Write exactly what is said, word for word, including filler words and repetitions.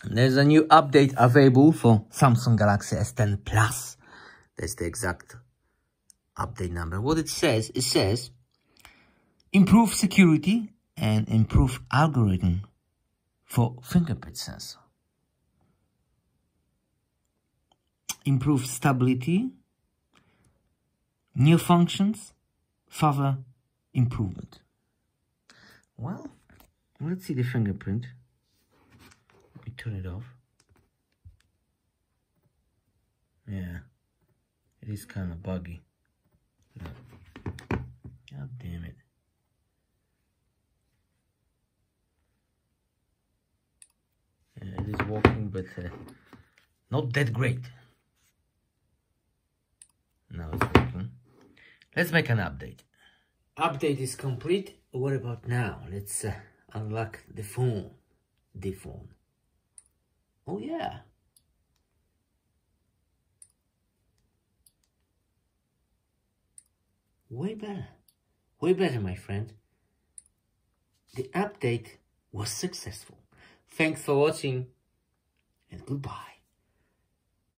There's a new update available for Samsung Galaxy S ten Plus. That's the exact update number. What it says, it says, improve security and improve algorithm for fingerprint sensor. Improve stability, new functions, further improvement. Well, let's see the fingerprint. Let me turn it off. Yeah, it is kind of buggy. No. God damn it. Yeah, it is working, but uh, not that great. Now it's working. Let's make an update. Update is complete. What about now? Let's uh, unlock the phone. The phone. Oh yeah. Way better. Way better, my friend. The update was successful. Thanks for watching and goodbye.